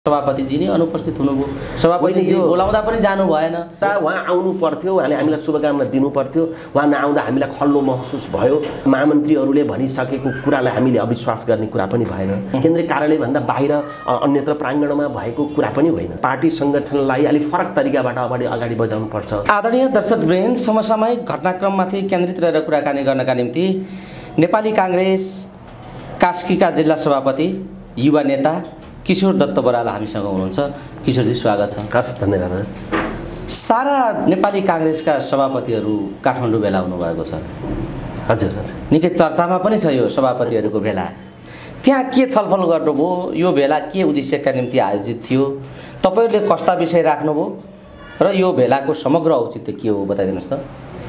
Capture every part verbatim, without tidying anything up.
सभापतिजी नै अनुपस्थित हुनुभयो। सभापतिजी बोलाउँदा पनि जानु भएन। उहाँ आउनु पर्थ्यो, उहाँले हामीलाई शुभकामना दिनु पर्थ्यो। उहाँ नआउँदा हामीलाई खल्लो महसुस भयो। महामन्त्रीहरूले भनिसकेको कुरालाई हामीले अविश्वास गर्ने कुरा पनि भएन। केन्द्रीय कार्यालयभन्दा बाहिर अन्यत्र प्राङ्गणमा भएको कुरा पनि होइन। पार्टी सङ्गठनलाई अलिक फरक तरिकाबाट अगाडि अगाडि बढाउनुपर्छ। आदरणीय दर्शकवृन्द, समसामयिक घटनाक्रममाथि केन्द्रित रहेर कुराकानी गर्नका निम्ति नेपाली काङ्ग्रेस कास्कीका जिल्ला सभापति युवा नेता किशोर दत्त बराला हामीसँग हुनुहुन्छ। किशोरजी स्वागत छ। हस्, धन्यवाद। सारा नेपाली काङ्ग्रेसका सभापतिहरू काठमाडौँ भेला हुनुभएको छ। हजुर हजुर, निकै चर्चामा पनि छ यो सभापतिहरूको भेला। त्यहाँ के छलफल गर्नुभयो? यो भेला के उद्देश्यका निम्ति आयोजित थियो? तपाईँहरूले कस्ता विषय राख्नुभयो र यो भेलाको समग्र औचित्य के हो बताइदिनुहोस् त।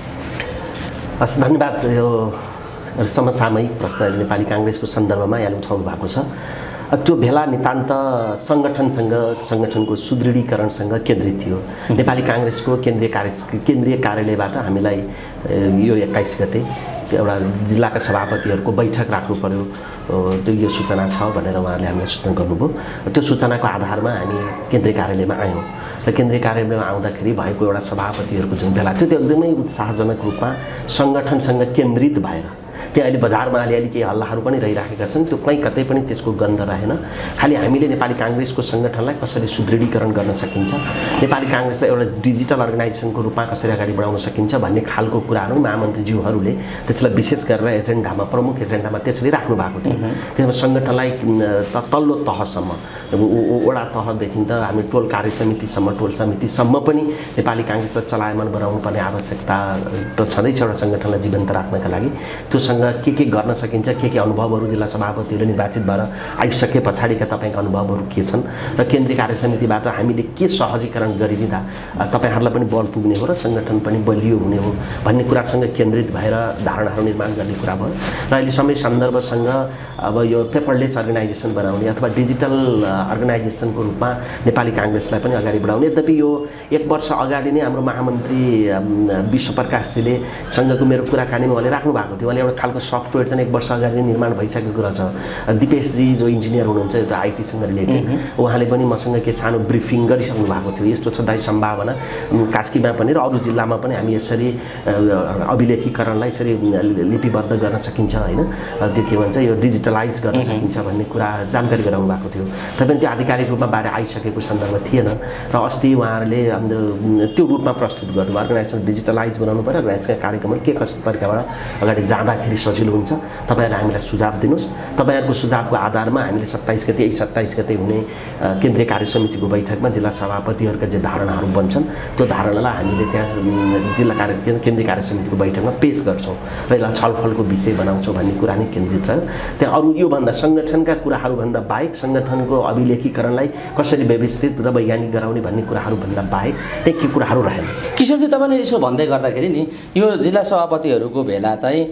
हस्, धन्यवाद। यो समसामयिक प्रश्न नेपाली काङ्ग्रेसको सन्दर्भमा यहाँले उठाउनु भएको छ। त्यो भेला नितान्त सङ्गठनसँग सङ्गठनको सुदृढीकरणसँग केन्द्रित थियो। नेपाली काङ्ग्रेसको केन्द्रीय कार्य केन्द्रीय कार्यालयबाट हामीलाई यो एक्काइस गते एउटा जिल्लाका सभापतिहरूको बैठक राख्नु पर्यो, त्यो यो सूचना छ भनेर उहाँहरूले हामीलाई सूचना गर्नुभयो। त्यो सूचनाको आधारमा हामी केन्द्रीय कार्यालयमा आयौँ र केन्द्रीय कार्यालयमा आउँदाखेरि भएको एउटा सभापतिहरूको जुन भेला थियो त्यो एकदमै उत्साहजनक रूपमा सङ्गठनसँग केन्द्रित भएर, त्यहाँ अहिले बजारमा अलिअलि केही हल्लाहरू पनि रहिराखेका छन्, त्यो कहीँ कतै पनि त्यसको गन्ध रहेन। खालि हामीले नेपाली काङ्ग्रेसको सङ्गठनलाई कसरी सुदृढीकरण गर्न सकिन्छ, नेपाली काङ्ग्रेसलाई एउटा डिजिटल अर्गनाइजेसनको रूपमा कसरी अगाडि बढाउन सकिन्छ भन्ने खालको कुराहरू महामन्त्रीज्यूहरूले त्यसलाई विशेष गरेर एजेन्डामा प्रमुख एजेन्डामा त्यसरी राख्नु भएको थियो। त्यसमा सङ्गठनलाई तल्लो तहसम्म, वडा तहदेखि त हामी टोल कार्य समितिसम्म टोल समितिसम्म पनि नेपाली काङ्ग्रेसलाई चलायमान बनाउनु पर्ने आवश्यकता त छँदैछ एउटा सङ्गठनलाई जीवन्त राख्नका लागि। त्यो के के गर्न सकिन्छ, के के अनुभवहरू जिल्ला सभापतिहरूले निर्वाचित भएर आइसके पछाडिका तपाईँका अनुभवहरू के छन् र केन्द्रीय कार्य समितिबाट हामीले के सहजीकरण गरिदिँदा तपाईँहरूलाई पनि बल पुग्ने हो र सङ्गठन पनि बलियो हुने हो भन्ने कुरासँग केन्द्रित भएर धारणाहरू निर्माण गर्ने कुरा भयो। र अहिले समय सन्दर्भसँग अब यो पेपरलेस अर्गनाइजेसन बनाउने अथवा डिजिटल अर्गनाइजेसनको रूपमा नेपाली काङ्ग्रेसलाई पनि अगाडि बढाउने। यद्यपि यो एक वर्ष अगाडि नै हाम्रो महामन्त्री विश्वप्रकाशजीले सँगको मेरो कुराकानीमा उहाँले राख्नु भएको थियो। उहाँले एउटा खालको सफ्टवेयर चाहिँ एक वर्ष अगाडि नै निर्माण भइसकेको रहेछ। दिपेशजी जो इन्जिनियर हुनुहुन्छ एउटा आइटीसँग रिलेटेड, उहाँले पनि मसँग के सानो ब्रिफिङ गरिसक्नु भएको थियो। यस्तो छ दाइ सम्भावना कास्कीमा पनि र अरू जिल्लामा पनि हामी यसरी अभिलेखीकरणलाई यसरी लिपिबद्ध गर्न सकिन्छ, होइन त्यो के भन्छ यो डिजिटलाइज गर्न सकिन्छ भन्ने कुरा जानकारी गराउनु भएको थियो। तैपनि त्यो आधिकारिक रूपमा बाहिर आइसकेको सन्दर्भ थिएन र अस्ति उहाँहरूले त्यो रूपमा प्रस्तुत गर्नु अर्गनाइजेसन डिजिटलाइज बनाउनु पर्यो, अर्गनाइजेसनका कार्यक्रमहरू के कस्तो तरिकाबाट अगाडि जाँदाखेरि सजिलो हुन्छ, तपाईँहरूले हामीलाई सुझाव दिनुहोस्। तपाईँहरूको सुझावको आधारमा हामीले सत्ताइस गते यही सत्ताइस गते हुने केन्द्रीय कार्य समितिको बैठकमा जिल्ला सभापतिहरूका जे धारणाहरू बन्छन् त्यो धारणालाई हामीले त्यहाँ जिल्ला कार्य केन्द्रीय कार्य समितिको बैठकमा पेश गर्छौँ र यसलाई छलफलको विषय बनाउँछौँ भन्ने कुरा नै केन्द्रित रह्यो। त्यहाँ अरू योभन्दा सङ्गठनका कुराहरूभन्दा बाहेक सङ्गठनको अभिलेखीकरणलाई कसरी व्यवस्थित र वैज्ञानिक गराउने भन्ने कुराहरूभन्दा बाहेक त्यहाँ के कुराहरू रहेन। किशोरजी, तपाईँले यसो भन्दै गर्दाखेरि नि यो जिल्ला सभापतिहरूको भेला चाहिँ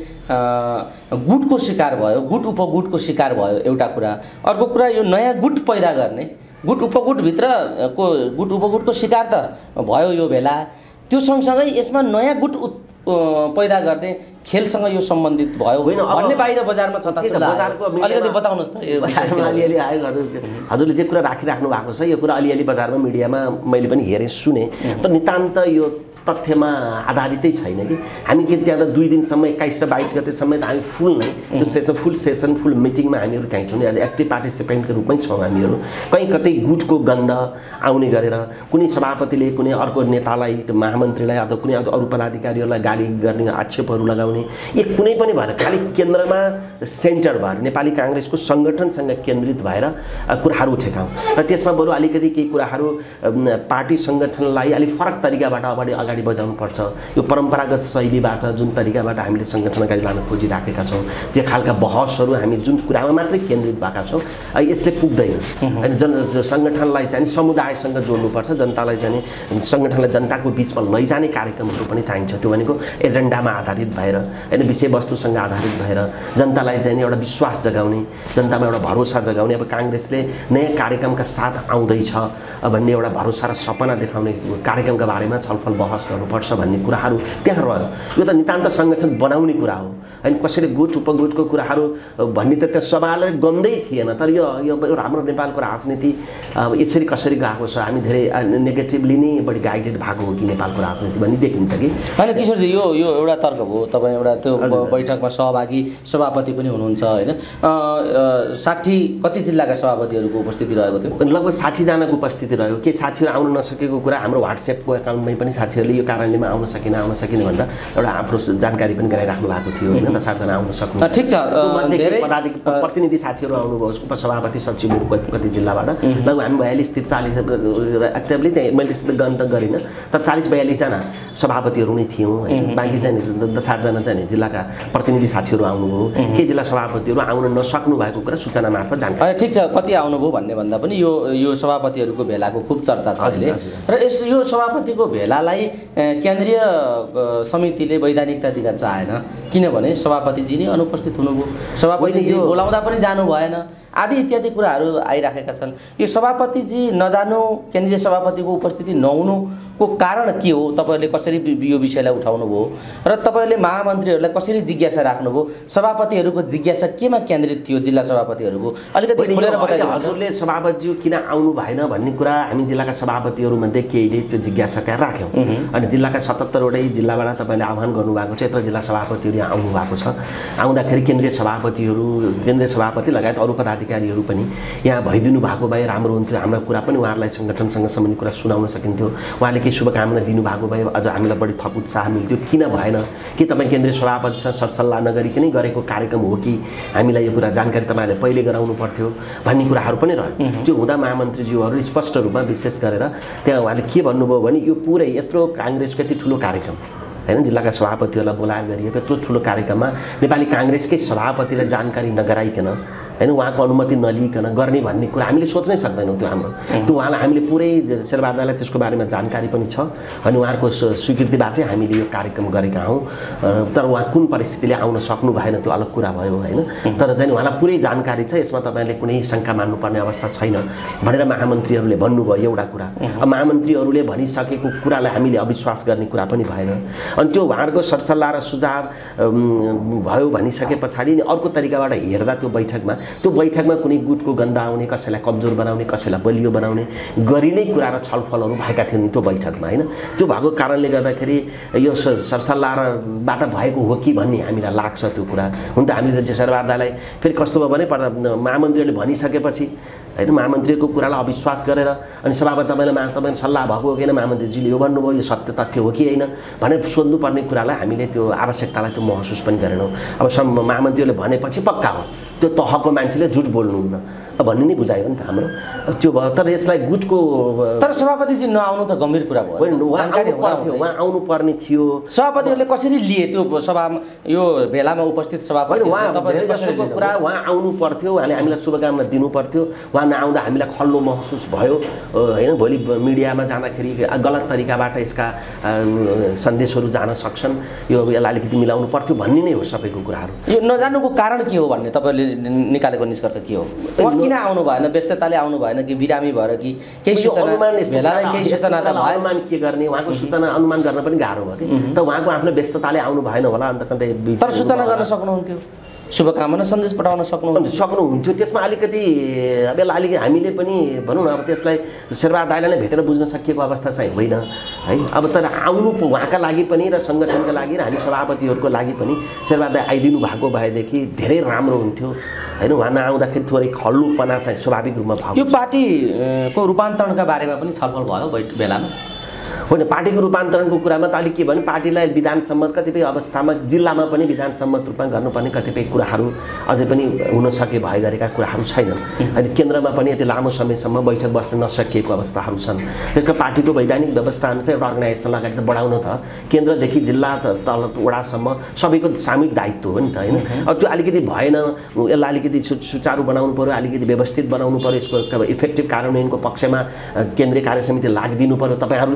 गुटको शिकार भयो, गुट उपगुटको शिकार भयो एउटा कुरा। अर्को कुरा यो नयाँ गुट पैदा गर्ने, गुट उपगुटभित्रको गुट उपगुटको शिकार त भयो यो भेला, त्यो सँगसँगै यसमा नयाँ गुट पैदा गर्ने खेलसँग यो सम्बन्धित भयो होइन भन्ने बाहिर बजारमा छ। बजारको अलिकति बताउनुहोस् त। बजारमा अलिअलि आयो, हजुर हजुरले जे कुरा राखिराख्नु भएको छ यो कुरा अलिअलि बजारमा मिडियामा मैले पनि हेरेँ सुने, तर नितान्त यो तथ्यमा आधारितै छैन कि हामी के त्यहाँ त दुई दिनसम्म एक्काइस र बाइस गतेसम्म त हामी फुल नै त्यो सेसन फुल सेसन फुल मिटिङमा हामीहरू त्यहीँ छौँ, एज एक्टिभ पार्टिसिपेन्टको रूपमै छौँ हामीहरू। कहीँ कतै गुटको गन्ध आउने गरेर कुनै सभापतिले कुनै अर्को नेतालाई महामन्त्रीलाई अथवा कुनै अरू पदाधिकारीहरूलाई गाली गर्ने आक्षेपहरू लगाउने यो कुनै पनि भएर खालि केन्द्रमा सेन्टर भएर नेपाली काङ्ग्रेसको सङ्गठनसँग केन्द्रित भएर कुराहरू उठेका हुन् र त्यसमा बरु अलिकति केही कुराहरू पार्टी सङ्गठनलाई अलिक फरक तरिकाबाट अगाडि अगाडि बढाउनुपर्छ। यो परम्परागत शैलीबाट जुन तरिकाबाट हामीले सङ्गठन अगाडि लान खोजिराखेका छौँ, त्यो खालका बहसहरू हामी जुन कुरामा मात्रै केन्द्रित भएका छौँ यसले पुग्दैन। होइन, जन सङ्गठनलाई चाहिँ समुदायसँग जोड्नुपर्छ, जनतालाई चाहिँ सङ्गठनलाई जनताको बिचमा लैजाने कार्यक्रमहरू पनि चाहिन्छ। त्यो भनेको एजेन्डामा आधारित भएर होइन, विषयवस्तुसँग आधारित भएर जनतालाई चाहिँ एउटा विश्वास जगाउने, जनतामा एउटा भरोसा जगाउने। अब काङ्ग्रेसले नयाँ कार्यक्रमका साथ आउँदैछ भन्ने एउटा भरोसा र सपना देखाउने कार्यक्रमका बारेमा छलफल बहस बहस गर्नुपर्छ भन्ने कुराहरू त्यहाँ रह्यो। यो त नितान्त सङ्गठन बनाउने कुरा हो होइन, कसैले गुट उपगुटको कुराहरू भन्ने त त्यो सवाललाई गन्दै थिएन। तर यो यो हाम्रो नेपालको राजनीति अब यसरी कसरी गएको छ, हामी धेरै नेगेटिभली नै बढी गाइडेड भएको हो कि नेपालको राजनीति भन्ने देखिन्छ कि होइन। किशोरजी यो यो एउटा तर्क हो, तपाईँ एउटा त्यो बैठकमा सहभागी सभापति पनि हुनुहुन्छ होइन, साठी कति जिल्लाका सभापतिहरूको उपस्थिति रहेको थियो? लगभग साठीजनाको उपस्थिति रह्यो। केही साथीहरू आउन नसकेको कुरा हाम्रो वाट्सएपको एकाउन्टमै पनि साथीहरूले यो कारणले आउन सकिन आउन सकिन भनेर एउटा आफ्नो जानकारी पनि गराइराख्नु भएको थियो होइन। दस आठजना आउन सक्नु ठिक छ। पदाधिकारी प्रतिनिधि साथीहरू आउनुभयो, उपसभापति सचिवहरू कति कति जिल्लाबाट। लगभग हामी बयालिस चालिस एक्टिभली त्यहाँ मैले त्यस्तो गन त गरिनँ, तर चालिस बयालिसजना सभापतिहरू नै थियौँ होइन। बाँकी चाहिँ दस आठजना चाहिँ जिल्लाका प्रतिनिधि साथीहरू आउनुभयो। केही जिल्ला सभापतिहरू आउन नसक्नु भएको कुरा सूचना मार्फत जानकारी। ठिक छ, कति आउनुभयो भन्ने भन्दा पनि यो यो सभापतिहरूको भेलाको खुब चर्चा छ अहिले। र यस यो सभापतिको भेलालाई केन्द्रीय समितिले वैधानिकता दिन चाहेन, किनभने सभापतिजी नै अनुपस्थित हुनुभयो, सभापतिजी बोलाउँदा पनि जानु भएन, आदि इत्यादि कुराहरू आइराखेका छन्। यो सभापतिजी नजानु, केन्द्रीय सभापतिको उपस्थिति नहुनुको कारण के हो? तपाईँहरूले कसरी यो विषयलाई उठाउनु भयो र तपाईँहरूले महामन्त्रीहरूलाई कसरी जिज्ञासा राख्नुभयो? सभापतिहरूको जिज्ञासा केमा केन्द्रित थियो? जिल्ला सभापतिहरूको अलिकति खुलेर बताइदिनु। हजुरले सभापतिज्यू किन आउनु भएन भन्ने कुरा हामी जिल्लाका सभापतिहरूमध्ये केहीले त्यो जिज्ञासा त्यहाँ राख्यौँ। अनि जिल्लाका सतहत्तरवटै जिल्लाबाट तपाईँले आह्वान गर्नुभएको छ, यत्र जिल्ला सभापतिहरू यहाँ आउनु भएको छ। आउँदाखेरि केन्द्रीय सभापतिहरू, केन्द्रीय सभापति लगायत अरू पदाधिकारीहरू पनि यहाँ भइदिनु भएको भए राम्रो हुन्थ्यो। हाम्रा कुरा पनि उहाँहरूलाई सङ्गठनसँग सम्बन्धित कुरा सुनाउन सकिन्थ्यो। उहाँले केही शुभकामना दिनुभएको भए अझ हामीलाई बढी थप उत्साह मिल्थ्यो। किन भएन? के तपाईँ केन्द्रीय सभापतिसँग सरसल्लाह नगरिकनै गरेको कार्यक्रम हो कि हामीलाई यो कुरा जानकारी तपाईँहरूले पहिले गराउनु पर्थ्यो भन्ने कुराहरू पनि रह्यो। त्यो हुँदा महामन्त्रीज्यूहरू स्पष्ट रूपमा विशेष गरेर त्यहाँ उहाँले के भन्नुभयो भने यो पुरै यत्रो काङ्ग्रेसको यति ठुलो कार्यक्रम होइन, जिल्लाका सभापतिहरूलाई बोलाएर गरिएको यत्रो ठुलो कार्यक्रममा नेपाली काङ्ग्रेसकै सभापतिलाई जानकारी नगराइकन होइन, उहाँको अनुमति नलिइकन गर्ने भन्ने कुरा हामीले सोच्नै सक्दैनौँ। त्यो हाम्रो त्यो उहाँलाई हामीले पुरै शेरबहादुरलाई त्यसको बारेमा जानकारी पनि छ अनि उहाँको स्वीकृतिबाटै हामीले यो कार्यक्रम गरेका हौँ। तर उहाँ कुन परिस्थितिले आउन सक्नु भएन त्यो अलग कुरा भयो होइन, तर चाहिँ उहाँलाई पुरै जानकारी छ, यसमा तपाईँले कुनै शङ्का मान्नुपर्ने अवस्था छैन भनेर महामन्त्रीहरूले भन्नुभयो एउटा कुरा। अब महामन्त्रीहरूले भनिसकेको कुरालाई हामीले अविश्वास गर्ने कुरा पनि भएन। अनि त्यो उहाँहरूको सरसल्लाह र सुझाव भयो भनिसके पछाडि अर्को तरिकाबाट हेर्दा त्यो बैठकमा त्यो बैठकमा कुनै गुटको गन्दा आउने, कसैलाई कमजोर बनाउने, कसैलाई बलियो बनाउने गरी नै कुरा र छलफलहरू भएका थिएन त्यो बैठकमा होइन। त्यो भएको कारणले गर्दाखेरि यो सरसल्लाहबाट भएको हो कि भन्ने हामीलाई लाग्छ त्यो कुरा। हुन त हामीले शेरबहादुरलाई फेरि कस्तो भयो भने पर्दा महामन्त्रीहरूले भनिसकेपछि होइन, महामन्त्रीको कुरालाई अविश्वास गरेर अनि सभापति तपाईँलाई मा तपाईँ सल्लाह भएको हो कि होइन, महामन्त्रीजीले यो भन्नुभयो, यो सत्य तथ्य हो कि होइन भनेर सोध्नुपर्ने कुरालाई हामीले त्यो आवश्यकतालाई त्यो महसुस पनि गरेनौँ। अब सम महामन्त्रीहरूले भनेपछि पक्का हो, त्यो तहको मान्छेले झुट बोल्नुहुन्न भन्ने नै बुझायो नि त हाम्रो त्यो भयो। तर यसलाई गुटको तर सभापतिजी नआउनु त गम्भीर कुरा भयो, जानकारी पर्थ्यो, उहाँ आउनु पर्ने थियो। सभापतिहरूले कसरी लिए त्यो सभामा, यो भेलामा उपस्थित सभापति? उहाँ धेरै जसोको कुरा उहाँ आउनु पर्थ्यो, उहाँले हामीलाई शुभकामना दिनु पर्थ्यो। उहाँ नआउँदा हामीलाई खल्लो महसुस भयो होइन। भोलि मिडियामा जाँदाखेरि गलत तरिकाबाट यसका सन्देशहरू जान सक्छन्, यो यसलाई अलिकति मिलाउनु पर्थ्यो भन्ने नै हो सबैको कुराहरू। यो नजानुको कारण के हो भन्ने तपाईँले निकालेको निष्कर्ष के हो? किन आउनु भएन? व्यस्तताले आउनु भएन कि बिरामी भएर कि केही सूचना भेलालाई केही सूचना त भयो? अनुमान के गर्ने, उहाँको सूचना अनुमान गर्न पनि गाह्रो भयो कि। त उहाँको आफ्नो व्यस्तताले आउनु भएन होला, अन्त कतै तर सूचना गर्न सक्नुहुन्थ्यो, शुभकामना सन्देश पठाउन सक्नुहुन्थ्यो सक्नुहुन्थ्यो त्यसमा अलिकति अब यसलाई अलिकति हामीले पनि भनौँ न अब त्यसलाई शेरबहादुर दाइलाई नै भेटेर बुझ्न सकिएको अवस्था चाहिँ होइन है। अब तर आउनु उहाँका लागि पनि र सङ्गठनका लागि र हामी सभापतिहरूको लागि पनि शेरबहादुर दाइ आइदिनु भएको भएदेखि धेरै राम्रो हुन्थ्यो होइन। उहाँ नआउँदाखेरि थोरै खल्लुपना चाहिँ स्वाभाविक रूपमा भयो। यो पार्टीको रूपान्तरणका बारेमा पनि छलफल भयो बेलामा होइन। पार्टीको रूपान्तरणको कुरामा त अलिक के भने पार्टीलाई विधानसम्मत कतिपय अवस्थामा जिल्लामा पनि विधानसम्मत रूपमा गर्नुपर्ने कतिपय कुराहरू अझै पनि हुन सके भए गरेका कुराहरू छैनन् होइन। केन्द्रमा पनि यति लामो समयसम्म बैठक बस्न नसकिएको अवस्थाहरू छन्। त्यसको पार्टीको वैधानिक व्यवस्थाअनुसार एउटा अर्गनाइजेसनलाई अगाडि बढाउन त केन्द्रदेखि जिल्ला तल वडासम्म सबैको सामूहिक दायित्व हो नि त होइन। अब त्यो अलिकति भएन, यसलाई अलिकति सुचारू बनाउनु पऱ्यो, अलिकति व्यवस्थित बनाउनु पऱ्यो, यसको इफेक्टिभ कार्यान्वयनको पक्षमा केन्द्रीय कार्य समिति लागिदिनु पऱ्यो। तपाईँहरूले पनि विधान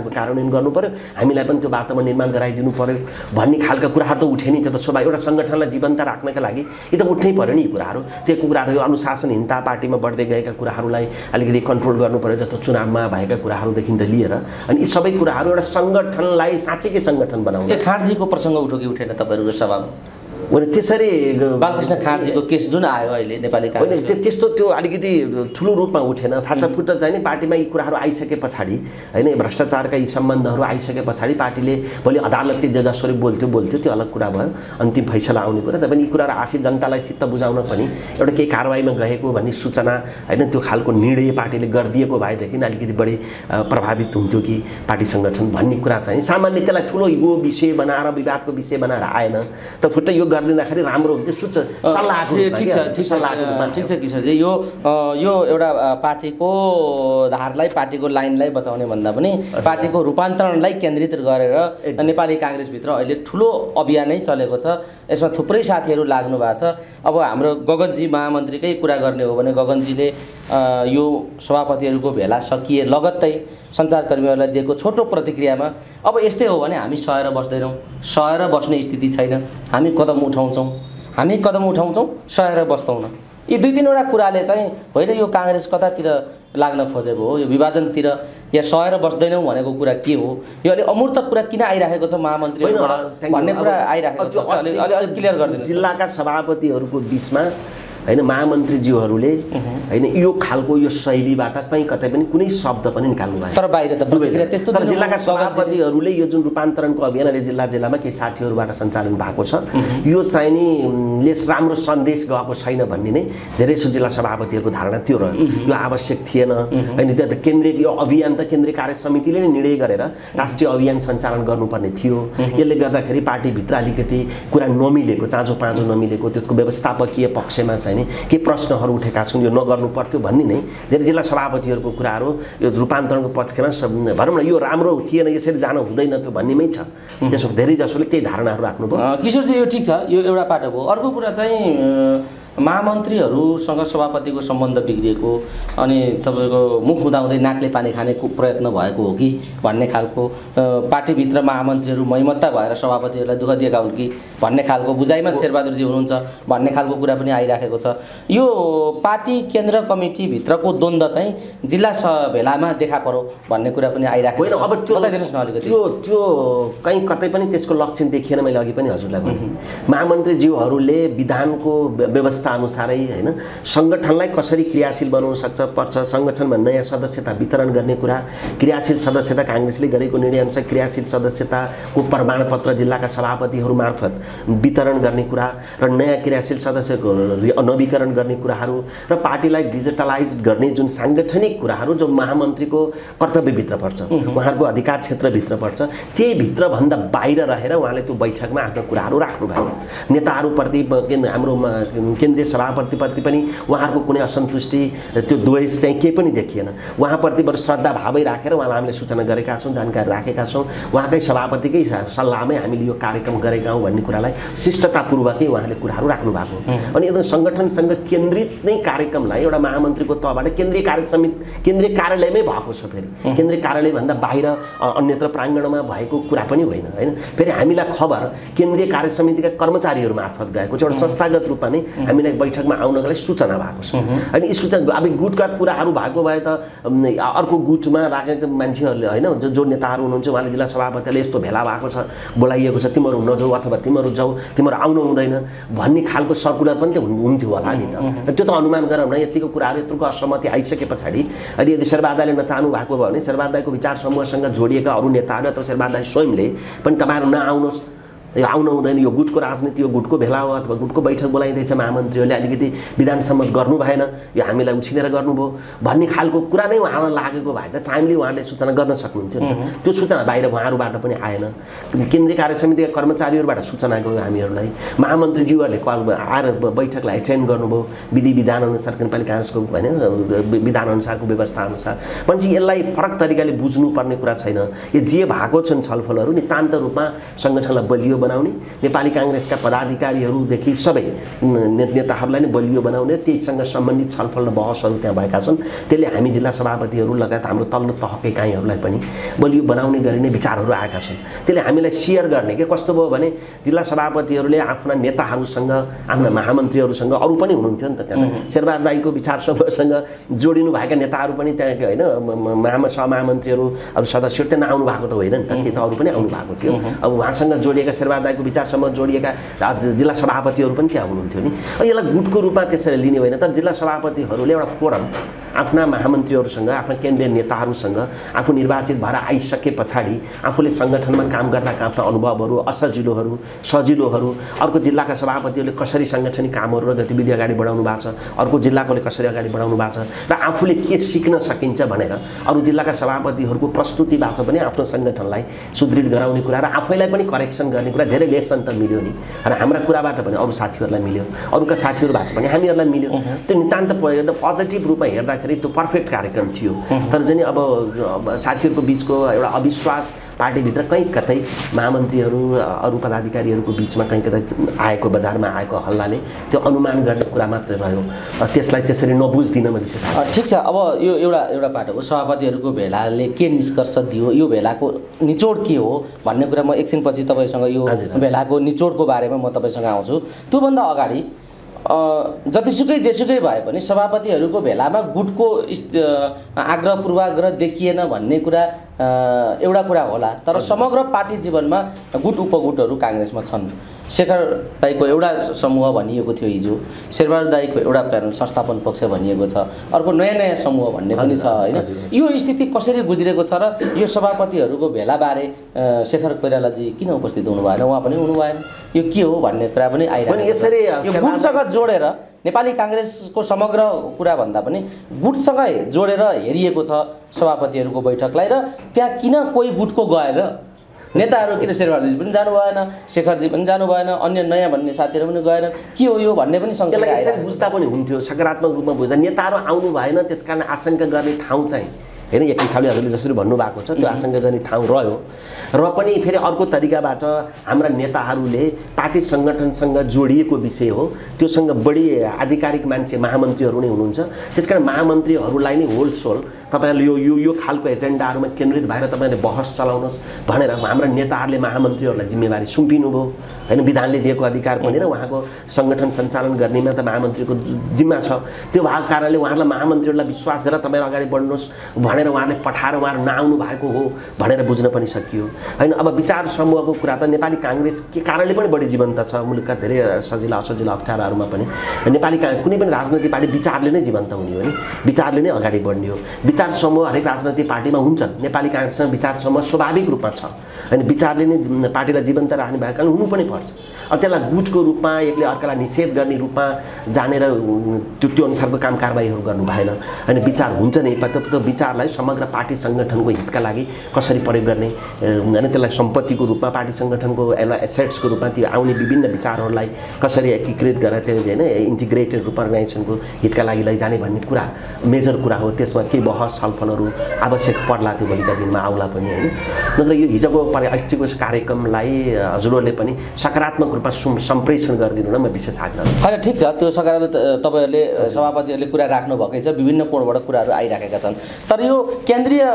संविधानको कार्यान्वयन गर्नु पर्यो, हामीलाई पनि त्यो वातावरण निर्माण गराइदिनु पर्यो भन्ने खालका कुराहरू त उठे नि। त्यो त स्वाभाविक, एउटा सङ्गठनलाई जीवन्त राख्नका लागि यी त उठ्नै पर्यो नि यी कुराहरू। त्यो कुराहरू अनुशासनहीनता, पार्टीमा बढ्दै गएका कुराहरूलाई अलिकति कन्ट्रोल गर्नु पर्यो, जस्तो चुनावमा भएका कुराहरूदेखि लिएर। अनि यी सबै कुराहरू एउटा सङ्गठनलाई साँच्चैकै सङ्गठन बनाउनु। खाँडजीको प्रसङ्ग उठो कि उठेन तपाईँहरूको सभामा? होइन, त्यसरी बालकृष्ण खाँडजीको केस जुन आयो अहिले नेपाली काङ्ग्रेस, होइन त्यस्तो त्यो अलिकति ठुलो रूपमा उठेन। फाटाफुट्ट चाहिँ नि पार्टीमा यी कुराहरू आइसके पछाडि, होइन, भ्रष्टाचारका यी सम्बन्धहरू आइसके पछाडि पार्टीले भोलि अदालतले जे जसरी बोल्थ्यो बोल्थ्यो त्यो अलग कुरा भयो, अन्तिम फैसला आउने कुरा। तर पनि यी कुराहरू आखिर जनतालाई चित्त बुझाउन पनि एउटा केही कारवाहीमा गएको भन्ने सूचना, होइन, त्यो खालको निर्णय पार्टीले गरिदिएको भएदेखि अलिकति बढी प्रभावित हुन्थ्यो कि पार्टी सङ्गठन भन्ने कुरा चाहिँ सामान्य त्यसलाई ठुलो यो विषय बनाएर विवादको विषय बनाएर आएन। त फुट्ट यो गरिदिँदाखेरि राम्रो हुन्थ्यो, सुच सल्लाहको ठिक छ ठिक छ ठिक छ किशोरजी। यो यो एउटा पार्टीको धारलाई, पार्टीको लाइनलाई बचाउने भन्दा पनि पार्टीको रूपान्तरणलाई केन्द्रित गरेर नेपाली काङ्ग्रेसभित्र अहिले ठुलो अभियानै चलेको छ। यसमा थुप्रै साथीहरू लाग्नु भएको छ। अब हाम्रो गगनजी महामन्त्रीकै कुरा गर्ने हो भने गगनजीले यो सभापतिहरूको भेला सकिए लगत्तै सञ्चारकर्मीहरूलाई दिएको छोटो प्रतिक्रियामा अब यस्तै हो भने हामी सहेर बस्दैनौँ, सहेर बस्ने स्थिति छैन, हामी कदम उठाउँछौँ, हामी कदम उठाउँछौँ, सहेर बस्दैनौँ। यी दुई तिनवटा कुराले चाहिँ होइन यो काङ्ग्रेस कतातिर लाग्न खोजेको हो, यो विभाजनतिर या सहेर बस्दैनौँ भनेको कुरा के हो, यो अलिक अमूर्त कुरा किन आइरहेको छ महामन्त्रीबाट भन्ने कुरा आइरहेको छ। अलि अलि क्लियर गरिदिनु। जिल्लाका सभापतिहरूको बिचमा, होइन, महामन्त्रीज्यूहरूले, होइन, यो खालको यो शैलीबाट कहीँ कतै पनि कुनै शब्द पनि निकाल्नु भयो, तर बाहिर त त्यस्तो। तर जिल्लाका सभापतिहरूले यो जुन रूपान्तरणको अभियान अहिले जिल्ला जिल्लामा केही साथीहरूबाट सञ्चालन भएको छ, यो चाहिँ नि ले राम्रो सन्देश गएको छैन भन्ने नै धेरैसो जिल्ला सभापतिहरूको धारणा त्यो रह्यो। यो आवश्यक थिएन, होइन, त्यो त केन्द्रीय यो अभियान त केन्द्रीय कार्य समितिले नै निर्णय गरेर राष्ट्रिय अभियान सञ्चालन गर्नुपर्ने थियो। यसले गर्दाखेरि पार्टीभित्र अलिकति कुरा नमिलेको, चाँजो पाँजो नमिलेको, त्यसको व्यवस्थापकीय पक्षमा चाहिँ के प्रश्नहरू उठेका छन्, यो नगर्नु पर्थ्यो भन्ने नै धेरै जिल्ला सभापतिहरूको कुराहरू यो रूपान्तरणको पक्षमा भनौँ न यो राम्रो थिएन, यसरी जान हुँदैन थियो भन्नेमै छ। त्यसो धेरै जसोले त्यही धारणाहरू राख्नुभयो। किशोरजी यो ठिक छ, यो एउटा पाटो भयो। अर्को कुरा चाहिँ महामन्त्रीहरूसँग सभापतिको सम्बन्ध बिग्रिएको अनि तपाईँको मुख हुँदाहुँदै नाकले पानी खानेको प्रयत्न भएको हो कि भन्ने खालको, पार्टीभित्र महामन्त्रीहरू मैमत्ता भएर सभापतिहरूलाई दुःख दिएका हुन् कि भन्ने खालको बुझाइमा शेरबहादुरजी हुनुहुन्छ भन्ने खालको कुरा पनि आइराखेको छ। यो पार्टी केन्द्र कमिटीभित्रको द्वन्द्व चाहिँ जिल्ला भेलामा देखा परो भन्ने कुरा पनि आइराखेको छ। अब त्यो बताइदिनुहोस् न अलिकति। त्यो त्यो कहीँ कतै पनि त्यसको लक्षण देखिएन। मैले अघि पनि हजुरलाई भने महामन्त्रीज्यूहरूले विधानको व्यवस्था अनुसारै, होइन, सङ्गठनलाई कसरी क्रियाशील बनाउन सक्छ पर्छ, सङ्गठनमा नयाँ सदस्यता वितरण गर्ने कुरा, क्रियाशील सदस्यता काङ्ग्रेसले गरेको निर्णयअनुसार क्रियाशील सदस्यताको प्रमाणपत्र जिल्लाका सभापतिहरू मार्फत वितरण गर्ने कुरा र नयाँ क्रियाशील सदस्यको नवीकरण गर्ने कुराहरू र पार्टीलाई डिजिटलाइज गर्ने जुन साङ्गठनिक कुराहरू जो महामन्त्रीको कर्तव्यभित्र पर्छ, उहाँहरूको अधिकार क्षेत्रभित्र पर्छ, त्यही भित्रभन्दा बाहिर रहेर उहाँले त्यो बैठकमा आफ्नो कुराहरू राख्नुभयो। नेताहरूप्रति हाम्रो केन्द्रीय सभापतिप्रति पनि उहाँहरूको कुनै असन्तुष्टि, त्यो द्वेष चाहिँ केही पनि देखिएन। उहाँप्रति बरु श्रद्धा भावै राखेर उहाँलाई हामीले सूचना गरेका छौँ, जानकारी राखेका छौँ। उहाँकै सभापतिकै सल्लाहमै हामीले यो कार्यक्रम गरेका हौँ भन्ने कुरालाई शिष्टतापूर्वकै उहाँले कुराहरू राख्नु भएको। अनि एकदम सङ्गठनसँग केन्द्रित नै कार्यक्रमलाई एउटा महामन्त्रीको तहबाट केन्द्रीय कार्य समिति, केन्द्रीय कार्यालयमै भएको छ। फेरि केन्द्रीय कार्यालयभन्दा बाहिर अन्यत्र प्राङ्गणमा भएको कुरा पनि होइन, होइन। फेरि हामीलाई खबर केन्द्रीय कार्य समितिका कर्मचारीहरू मार्फत गएको छ, एउटा संस्थागत रूपमा नै हामीलाई बैठकमा आउनको लागि सूचना भएको छ। अनि यी सूचना अब गुटगत कुराहरू भएको भए त अर्को गुटमा राखेको मान्छेहरूले, होइन, जो जो नेताहरू हुनुहुन्छ उहाँले जिल्ला सभापतिले यस्तो भेला भएको छ, बोलाइएको छ, तिमीहरू नजाऊ अथवा तिमीहरू जाऊ, तिमीहरू आउनु हुँदैन भन्ने खालको सर्कुलर पनि त हुन्थ्यो होला नि त। त्यो त अनुमान गरौँ न, यतिको कुराहरू यत्रोको असहमति आइसके पछाडि अनि यदि शेरबहादुरले नचाहनु भएको भयो भने शेरबहादुरको विचार समूहसँग जोडिएका अरू नेताहरू अथवा शेरबहादुर स्वयंले पनि तपाईँहरू नआउनुहोस्, यो आउनु हुँदैन, यो गुटको राजनीति, यो गुटको भेला हो अथवा गुटको बैठक बोलाइँदैछ, महामन्त्रीहरूले अलिकति विधान सम्मत गर्नु भएन, यो हामीलाई उछिनेर गर्नुभयो भन्ने खालको कुरा नै उहाँलाई लागेको भए त टाइमली उहाँले सूचना गर्न सक्नुहुन्थ्यो नि त। त्यो सूचना बाहिर उहाँहरूबाट पनि आएन। केन्द्रीय कार्य समितिका कर्मचारीहरूबाट सूचना गयो हामीहरूलाई, महामन्त्रीज्यूहरूले कल आएर बैठकलाई एटेन्ड गर्नुभयो विधि विधान अनुसार, नेपाली काङ्ग्रेसको, होइन, विधान अनुसारको व्यवस्था अनुसार। भनेपछि यसलाई फरक तरिकाले बुझ्नुपर्ने कुरा छैन। यो जे भएको छन् छलफलहरू नितान्त रूपमा सङ्गठनलाई बलियो बनाउने, नेपाली काङ्ग्रेसका पदाधिकारीहरूदेखि सबै नेताहरूलाई नै बलियो बनाउने, त्यससँग सम्बन्धित छलफल र बहसहरू त्यहाँ भएका छन्। त्यसले हामी जिल्ला सभापतिहरू लगायत हाम्रो तल्लो तहका इकाइहरूलाई पनि बलियो बनाउने गरिने विचारहरू आएका छन्। त्यसले हामीलाई सेयर गर्ने के कस्तो भयो भने जिल्ला सभापतिहरूले आफ्ना नेताहरूसँग, आफ्ना महामन्त्रीहरूसँग, अरू पनि हुनुहुन्थ्यो नि त त्यहाँ, शेरबहादुर दाइको विचार समूहसँग जोडिनु भएका नेताहरू पनि त्यहाँ होइन, महा सहमहामन्त्रीहरू अरू सदस्यहरू त्यहाँ आउनु भएको त होइन नि त, के त अरू पनि आउनु भएको थियो। अब उहाँसँग जोडिएका शेरबहादुर दाइको विचारसँग जोडिएका जिल्ला सभापतिहरू पनि त्यहाँ हुनुहुन्थ्यो नि। अब यसलाई गुटको रूपमा त्यसरी लिने होइन, तर जिल्ला सभापतिहरूले एउटा फोरम आफ्ना महामन्त्रीहरूसँग, आफ्ना केन्द्रीय नेताहरूसँग आफू निर्वाचित भएर आइसके पछाडि आफूले सङ्गठनमा काम गर्दाका आफ्ना अनुभवहरू, असजिलोहरू, सजिलोहरू, अर्को जिल्लाका सभापतिहरूले कसरी साङ्गठनिक कामहरू र गतिविधि अगाडि बढाउनु भएको छ, अर्को जिल्लाकोले कसरी अगाडि बढाउनु भएको छ र आफूले के सिक्न सकिन्छ भनेर अरू जिल्लाका सभापतिहरूको प्रस्तुतिबाट पनि आफ्नो सङ्गठनलाई सुदृढ गराउने कुरा र आफैलाई पनि करेक्सन गर्ने कुरा धेरै लेसन त मिल्यो नि। र हाम्रा कुराबाट पनि अरू साथीहरूलाई मिल्यो, अरूका साथीहरूबाट पनि हामीहरूलाई मिल्यो। त्यो नितान्त पोजिटिभ रूपमा हेर्दाखेरि त्यो पर्फेक्ट कार्यक्रम थियो। तर चाहिँ अब साथीहरूको बिचको एउटा अविश्वास पार्टीभित्र कहीँ कतै महामन्त्रीहरू, अरू पदाधिकारीहरूको बिचमा कहीँ कतै आएको, बजारमा आएको हल्लाले त्यो अनुमान गर्ने कुरा मात्रै रह्यो। त्यसलाई त्यसरी नबुझ्दिनँ म विशेष। ठिक छ, अब यो एउटा एउटा पाटो हो, सभापतिहरूको भेलाले के निष्कर्ष दियो, यो भेलाको निचोड के हो भन्ने कुरा म एकछिनपछि तपाईँसँग यो भेलाको निचोडको बारेमा म तपाईँसँग आउँछु। त्योभन्दा अगाडि जतिसुकै जेसुकै भए पनि सभापतिहरूको भेलामा गुटको आग्रह पूर्वाग्रह देखिएन भन्ने कुरा एउटा कुरा होला, तर समग्र पार्टी जीवनमा गुट उपगुटहरू काङ्ग्रेसमा छन्। शेखर दाइको एउटा समूह भनिएको थियो हिजो, शेरबहादुर दाइको एउटा प्यानल संस्थापन पक्ष भनिएको छ, अर्को नयाँ नयाँ समूह भन्ने पनि छ होइन। यो स्थिति कसरी गुज्रेको छ र यो सभापतिहरूको भेलाबारे शेखर कोइरालाजी किन उपस्थित हुनु भएन, उहाँ पनि हुनु भएन, यो के हो भन्ने कुरा पनि आइरहेको छ। यो गुटसँग जोडेर नेपाली काङ्ग्रेसको समग्र कुरा भन्दा पनि गुटसँग जोडेर हेरिएको छ सभापतिहरूको बैठकलाई, र त्यहाँ किन कोही गुटको गएर नेताहरू, किन शेरबहादुरजी पनि जानु भएन, शेखरजी पनि जानु भएन, अन्य नयाँ भन्ने साथीहरू पनि गएन, के हो यो भन्ने पनि सँगसँगै यसरी बुझ्दा पनि हुन्थ्यो, सकारात्मक रूपमा बुझ्दा। नेताहरू आउनु भएन त्यसकारण आशंका गर्ने ठाउँ चाहिँ होइन, एक किसिमले हजुरले जसरी भन्नुभएको छ त्यो आशंका गर्ने ठाउँ रह्यो। र पनि फेरि अर्को तरिकाबाट हाम्रा नेताहरूले पार्टी सङ्गठनसँग जोडिएको विषय हो, त्योसँग बढी आधिकारिक मान्छे महामन्त्रीहरू नै हुनुहुन्छ। त्यसकारण महामन्त्रीहरूलाई नै होलसोल तपाईँहरूले यो यो यो खालको एजेन्डाहरूमा केन्द्रित भएर तपाईँले बहस चलाउनुहोस् भनेर हाम्रा नेताहरूले महामन्त्रीहरूलाई जिम्मेवारी सुम्पिनुभयो होइन। विधानले दिएको अधिकार पनि र उहाँको सङ्गठन सञ्चालन गर्नेमा त महामन्त्रीको जिम्मा छ। त्यो भएको कारणले उहाँहरूलाई महामन्त्रीहरूलाई विश्वास गरेर तपाईँहरू अगाडि बढ्नुहोस् भनेर उहाँले पठाएर उहाँहरू नआउनु भएको हो भनेर बुझ्न पनि सकियो होइन। अब विचार समूहको कुरा त नेपाली काङ्ग्रेस के कारणले पनि बढी जीवन्त छ, मुलुकका धेरै सजिला असजिला अप्ठ्याराहरूमा पनि नेपाली कुनै पनि राजनैतिक पार्टी विचारले नै जीवन्त हुने हो नि, विचारले नै अगाडि बढ्ने हो। विचार समूह हरेक राजनैतिक पार्टीमा हुन्छन्, नेपाली काङ्ग्रेसमा विचार समूह स्वाभाविक रूपमा छ होइन। विचारले नै पार्टीलाई जीवन्त राख्ने भएको कारण हुनु पनि पर्छ। अब त्यसलाई गुटको रूपमा एकले अर्कालाई निषेध गर्ने रूपमा जानेर त्यो त्यो अनुसारको काम कारबाहीहरू गर्नु भएन होइन। विचार हुन्छ नै, त्यो विचारलाई समग्र पार्टी सङ्गठनको हितका लागि कसरी प्रयोग गर्ने होइन, त्यसलाई सम्पत्तिको रूपमा पार्टी सङ्गठनको एउटा एसेट्सको रूपमा त्यो आउने विभिन्न विचारहरूलाई कसरी एकीकृत गरेर त्यो होइन इन्टिग्रेटेड रूपमा अर्गनाइजेसनको हितका लागि लैजाने भन्ने कुरा मेजर कुरा हो। त्यसमा केही बहस छलफलहरू आवश्यक पर्ला त्यो भोलिका दिनमा आउला पनि होइन। नत्र यो हिजोको अस्तिको कार्यक्रमलाई हजुरहरूले पनि सकारात्मक रूपमा सम्प्रेषण गरिदिनु न म विशेष आग्रह। होइन ठिक छ, त्यो सकारात्मक तपाईँहरूले सभापतिहरूले कुरा राख्नु भएकै छ, विभिन्न कोणबाट कुराहरू आइराखेका छन्। तर यो केन्द्रीय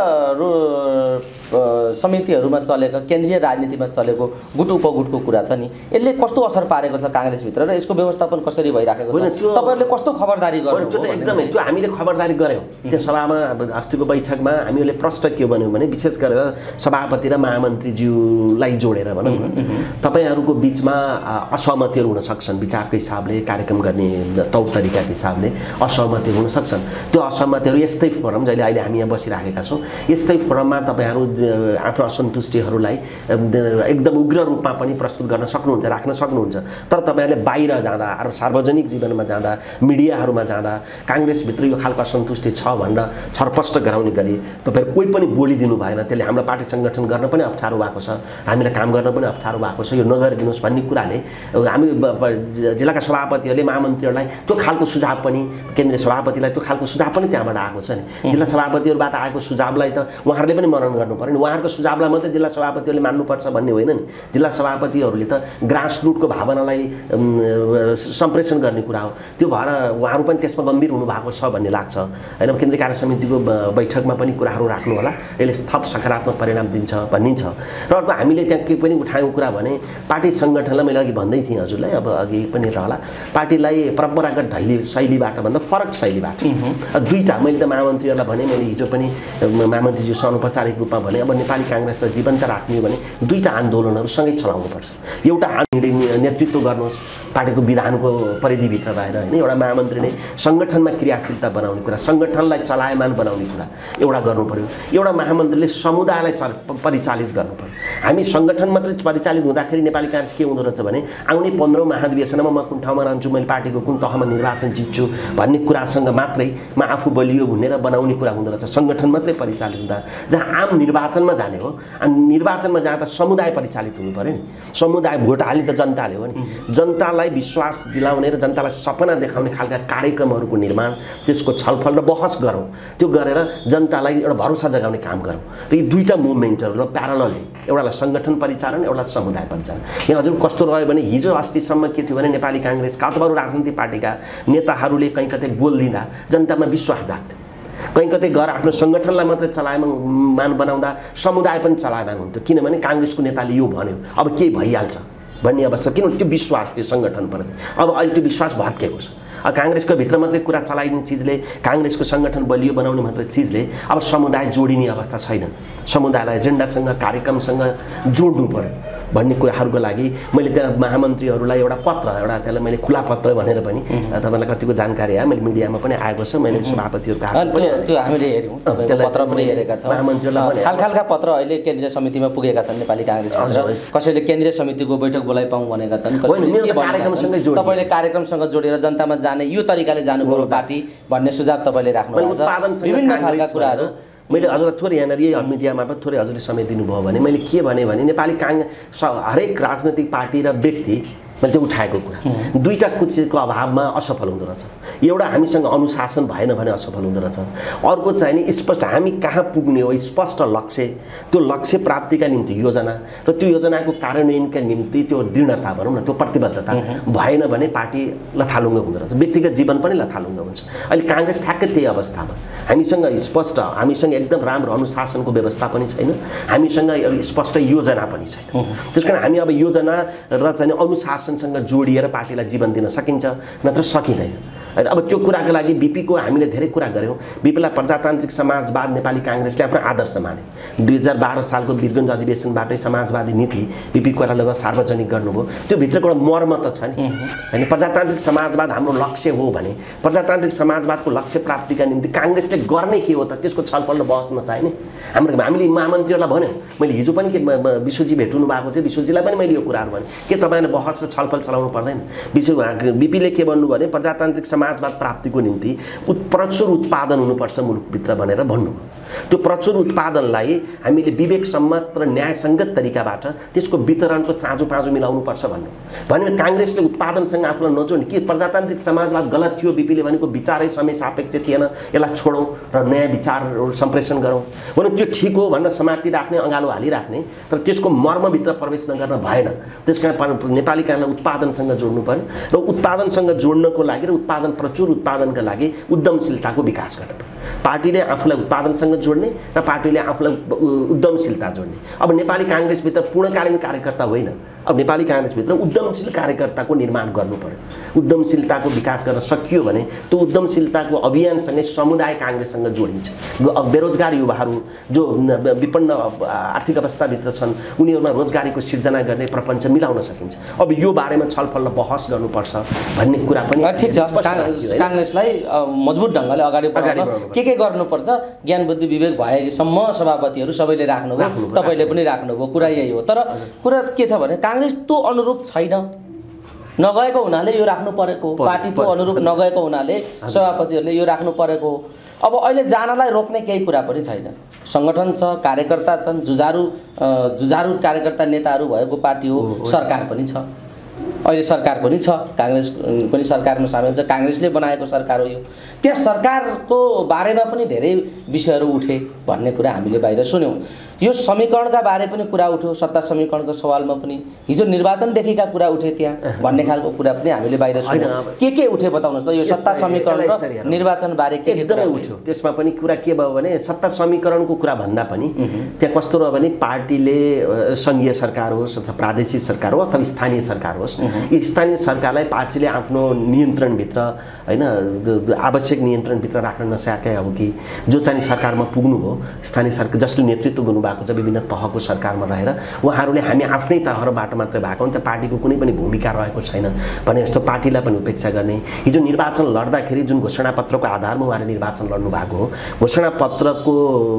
समितिहरूमा चलेको, केन्द्रीय राजनीतिमा चलेको गुट उपगुटको कुरा छ नि, यसले कस्तो असर पारेको छ काङ्ग्रेसभित्र र यसको व्यवस्थापन कसरी भइराखेको छ, तपाईँहरूले कस्तो खबरदारी गर्नु? त्यो त एकदमै त्यो हामीले खबरदारी गऱ्यौँ त्यो सभामा। अब अस्तिको बैठकमा हामीले प्रश्न के भन्यौँ भने विशेष गरेर सभापति र महामन्त्रीज्यूलाई जोडेर भनौँ न, तपाईँहरूको बिचमा असहमतिहरू हुन सक्छन्, विचारको हिसाबले कार्यक्रम गर्ने तौर तरिकाको हिसाबले असहमति हुन सक्छन्। त्यो असहमतिहरू यस्तै फोरम जहिले अहिले हामी यहाँ बसिराखेका छौँ, यस्तै फोरममा तपाईँहरू आफ्नो असन्तुष्टिहरूलाई एकदम उग्र रूपमा पनि प्रस्तुत गर्न सक्नुहुन्छ, राख्न सक्नुहुन्छ। तर तपाईँहरूले बाहिर जाँदा, अरू सार्वजनिक जीवनमा जाँदा, मिडियाहरूमा जाँदा काङ्ग्रेसभित्र यो खालको असन्तुष्टि छ भनेर छरपष्ट गराउने गरी तपाईँहरू कोही पनि बोलिदिनु भएन। त्यसले हाम्रो पार्टी सङ्गठन गर्न पनि अप्ठ्यारो भएको छ, हामीलाई काम गर्न पनि अप्ठ्यारो भएको छ, यो नगरिदिनुहोस् भन्ने कुराले हामी जिल्लाका सभापतिहरूले महामन्त्रीहरूलाई त्यो खालको सुझाव पनि, केन्द्रीय सभापतिलाई त्यो खालको सुझाव पनि त्यहाँबाट आएको छ नि। जिल्ला सभापतिहरू लेभलबाट आएको सुझावलाई त उहाँहरूले पनि मनन गर्नु पर्यो नि। उहाँहरूको सुझावलाई मात्रै जिल्ला सभापतिहरूले मान्नुपर्छ भन्ने होइन नि। जिल्ला सभापतिहरूले त ग्रासरुटको भावनालाई सम्प्रेषण गर्ने कुरा हो। त्यो भएर उहाँहरू पनि त्यसमा गम्भीर हुनुभएको छ भन्ने लाग्छ होइन। केन्द्रीय कार्य समितिको बैठकमा पनि कुराहरू राख्नु होला, यसले थप सकारात्मक परिणाम दिन्छ भनिन्छ। र अर्को हामीले त्यहाँ के पनि उठाएको कुरा भने पार्टी सङ्गठनलाई मैले अघि भन्दै थिएँ हजुरलाई, अब अघि पनि रहला, पार्टीलाई परम्परागत ढैली शैलीबाट भन्दा फरक शैलीबाट दुईवटा मैले त महामन्त्रीहरूलाई भने, मैले हिजो पनि महामन्त्रीज्यूसँग अनौपचारिक रूपमा भने अब नेपाली काङ्ग्रेसलाई जीवन्त राख्ने हो भने दुईवटा आन्दोलनहरू सँगै चलाउनुपर्छ। एउटा नेतृत्व गर्नुहोस् पार्टीको विधानको परिधिभित्र रहेर होइन, एउटा महामन्त्रीले सङ्गठनमा क्रियाशीलता बनाउने कुरा, सङ्गठनलाई चलायमान बनाउने कुरा एउटा गर्नु पर्यो। एउटा महामन्त्रीले समुदायलाई चल परिचालित गर्नु पर्यो। हामी सङ्गठन मात्रै परिचालित हुँदाखेरि नेपाली काङ्ग्रेस के हुँदो रहेछ भने आउने पन्ध्रौँ महाधिवेशनमा म कुन ठाउँमा रहन्छु, मैले पार्टीको कुन तहमा निर्वाचन जित्छु भन्ने कुरासँग मात्रै म आफू बलियो हुनेर बनाउने कुरा हुँदो रहेछ। सङ्गठन मात्रै परिचालित हुँदा जहाँ आम निर्वाचनमा जाने हो, निर्वाचनमा जाँदा समुदाय परिचालित हुनु पर्यो नि। समुदाय भोट हाल्ने त जनताले हो नि। जनतालाई विश्वास दिलाउने र जनतालाई सपना देखाउने खालका कार्यक्रमहरूको निर्माण, त्यसको छलफल र बहस गरौँ। त्यो गरेर जनतालाई एउटा भरोसा जगाउने काम गरौँ। र यी दुईवटा मुभमेन्टहरू र प्यारलली एउटालाई सङ्गठन परिचालन, एउटालाई समुदाय परिचालन। यहाँ हजुर कस्तो रह्यो भने हिजो अस्तिसम्म के थियो भने नेपाली काङ्ग्रेसका अथवा राजनीतिक पार्टीका नेताहरूले कहीँ कतै बोलिदिँदा जनतामा विश्वास जाग्थ्यो। कहीँ कतै गएर आफ्नो सङ्गठनलाई मात्रै चलायमान बनाउँदा समुदाय पनि चलायमान हुन्थ्यो, किनभने काङ्ग्रेसको नेताले यो भन्यो अब केही भइहाल्छ भन्ने अवस्था। किनभने त्यो विश्वास थियो सङ्गठनप्रति। अब अहिले त्यो विश्वास भत्केको छ। अब काङ्ग्रेसको भित्र मात्रै कुरा चलाइने चिजले, काङ्ग्रेसको सङ्गठन बलियो बनाउने मात्रै चिजले अब समुदाय जोडिने अवस्था छैन। समुदायलाई एजेन्डासँग कार्यक्रमसँग जोड्नु पर्यो भन्ने कुराहरूको लागि मैले त्यहाँ महामन्त्रीहरूलाई एउटा पत्र, एउटा त्यसलाई मैले खुला पत्र भनेर पनि तपाईँलाई कतिको जानकारी आयो, मैले मिडियामा पनि आएको छ, मैले सभापतिहरूको त्यो हामीले हेऱ्यौँ, पत्र पनि हेरेका छौँ। महामन्त्रीहरूलाई खालखालका पत्र अहिले केन्द्रीय समितिमा पुगेका छन् नेपाली काङ्ग्रेसबाट। कसैले केन्द्रीय समितिको बैठक बोलाइ पाउँ भनेका छन्, तपाईँले कार्यक्रमसँग जोडेर जनतामा जाने यो तरिकाले जानु पर्यो पार्टी भन्ने सुझाव तपाईँले राख्नुभएको छ। विभिन्न खालका कुराहरू मैले हजुरलाई थोरै यहाँनिर यही मिडिया मार्फत थोरै हजुरले समय दिनुभयो भने मैले के भने भने नेपाली काङ्ग्रेस हरेक राजनैतिक पार्टी र व्यक्ति मैले त्यो उठाएको कुरा दुईवटा कुचिको अभावमा असफल हुँदो रहेछ। एउटा हामीसँग अनुशासन भएन भने असफल हुँदो रहेछ। अर्को चाहिँ नि स्पष्ट हामी कहाँ पुग्ने हो, स्पष्ट लक्ष्य, त्यो लक्ष्य प्राप्तिका निम्ति योजना र त्यो योजनाको कार्यान्वयनका निम्ति त्यो दृढता भनौँ न, त्यो प्रतिबद्धता भएन भने पार्टी लथालुङ्ग हुँदो रहेछ, व्यक्तिगत जीवन पनि लथालुङ्ग हुन्छ। अहिले काङ्ग्रेस ठ्याक्कै त्यही अवस्थामा, हामीसँग स्पष्ट, हामीसँग एकदम राम्रो अनुशासनको व्यवस्था पनि छैन, हामीसँग स्पष्ट योजना पनि छैन। त्यस कारण हामी अब योजना र चाहिँ अनुशासन सँग जोडिएर पार्टीलाई जीवन दिन सकिन्छ, नत्र सकिँदैन। अब त्यो कुराको लागि बिपीको हामीले धेरै कुरा गऱ्यौँ। बिपीलाई प्रजातान्त्रिक समाजवाद नेपाली काङ्ग्रेसले आफ्नो आदर्श माने। दुई हजार बाह्र सालको वीरगञ्ज अधिवेशनबाटै समाजवादी नीति बिपी कोइरालाले सार्वजनिक गर्नुभयो। त्यो भित्रको एउटा मर्म त छ नि होइन। प्रजातान्त्रिक समाजवाद हाम्रो लक्ष्य हो भने प्रजातान्त्रिक समाजवादको लक्ष्य प्राप्तिका निम्ति काङ्ग्रेसले गर्ने के हो त, त्यसको छलफल र बहस नचाहिने। हाम्रो हामीले महामन्त्रीहरूलाई भन्यौँ, मैले हिजो पनि के विश्वजी भेट्नु भएको थियो, विश्वजीलाई पनि मैले यो कुराहरू भने के तपाईँले बहस र छलफल चलाउनु पर्दैन। विश्व बिपीले के भन्नु भने प्रजातान्त्रिक समाजवाद प्राप्तिको निम्ति प्रचुर उत्पादन हुनुपर्छ मुलुकभित्र भनेर भन्नु। त्यो प्रचुर उत्पादनलाई हामीले विवेकसम्मत र न्यायसङ्गत तरिकाबाट त्यसको वितरणको चाँजो पाँजो मिलाउनुपर्छ भन्नु। भने काङ्ग्रेसले उत्पादनसँग आफूलाई नजोड्ने, के प्रजातान्त्रिक समाजवाद गलत थियो, बिपीले भनेको विचारै समय सापेक्ष थिएन, यसलाई छोडौँ र नयाँ विचारहरू सम्प्रेषण गरौँ भने त्यो ठिक हो भनेर समाति राख्ने, अँगालो हालिराख्ने, तर त्यसको मर्मभित्र प्रवेश नगर्न भएन। त्यस कारण नेपाली काङ्ग्रेसलाई उत्पादनसँग जोड्नु पर्यो र उत्पादनसँग जोड्नको लागि र उत्पादन प्रचुर उत्पादनका लागि उद्यमशीलताको विकास गर्नु पर्यो। पार्टीले आफूलाई उत्पादनसँग जोड्ने र पार्टीले आफूलाई उद्यमशीलता जोड्ने। अब नेपाली काङ्ग्रेसभित्र पूर्णकालीन कार्यकर्ता होइन, अब नेपाली काङ्ग्रेसभित्र उद्यमशील कार्यकर्ताको निर्माण गर्नु पर्यो। उद्यमशीलताको विकास गर्न सकियो भने त्यो उद्यमशीलताको अभियानसँगै समुदाय काङ्ग्रेससँग जोडिन्छ। बेरोजगार युवाहरू जो विपन्न आर्थिक अवस्थाभित्र छन् उनीहरूमा रोजगारीको सिर्जना गर्ने प्रपञ्च मिलाउन सकिन्छ। अब यो बारेमा छलफल र बहस गर्नुपर्छ भन्ने कुरा पनि ठिक छ। काङ्ग्रेसलाई मजबुत ढङ्गले अगाडि बढाउन के के गर्नुपर्छ, ज्ञान बुद्धि विवेक भएसम्म सभापतिहरू सबैले राख्नुभयो, तपाईँले पनि राख्नुभयो, कुरा यही हो। तर कुरा के छ भने काङ्ग्रेस त्यो अनुरूप छैन, नगएको हुनाले यो राख्नु परेको, पार्टी त्यो अनुरूप नगएको हुनाले सभापतिहरूले यो राख्नु परेको। अब अहिले जानलाई रोक्ने केही कुरा पनि छैन। सङ्गठन छ, कार्यकर्ता छन्, जुझारु जुझारु कार्यकर्ता नेताहरू भएको पार्टी हो, सरकार पनि छ। अहिले सरकार पनि छ, काङ्ग्रेस पनि सरकारमा सामेल छ, काङ्ग्रेसले बनाएको सरकार हो यो। त्यस सरकारको बारेमा पनि धेरै विषयहरू उठे भन्ने कुरा हामीले बाहिर सुन्यौँ। यो समीकरणका बारे पनि कुरा उठ्यो, सत्ता समीकरणको सवालमा पनि हिजो निर्वाचनदेखिका कुरा उठे त्यहाँ भन्ने खालको कुरा पनि हामीले बाहिर सुन्यौँ। के के उठे बताउनुहोस् त? यो सत्ता समीकरण र निर्वाचन बारे के के एकदमै उठ्यो। त्यसमा पनि कुरा के भयो भने सत्ता समीकरणको कुरा भन्दा पनि त्यहाँ कस्तो रह्यो भने पार्टीले सङ्घीय सरकार होस् अथवा प्रादेशिक सरकार हो अथवा स्थानीय सरकार होस्, यी स्थानीय सरकारलाई पार्टीले आफ्नो नियन्त्रणभित्र होइन आवश्यक नियन्त्रणभित्र राख्न नसकेका हो कि जो चाहिँ सरकारमा पुग्नुभयो, स्थानीय सरकार जसले नेतृत्व गर्नुभएको छ विभिन्न तहको सरकारमा रहेर उहाँहरूले हामी आफ्नै तहबाट मात्रै भएको हो, त्यहाँ पार्टीको कुनै पनि भूमिका रहेको छैन भने जस्तो पार्टीलाई पनि उपेक्षा गर्ने। हिजो निर्वाचन लड्दाखेरि जुन घोषणापत्रको आधारमा उहाँले निर्वाचन लड्नु भएको हो, घोषणापत्रको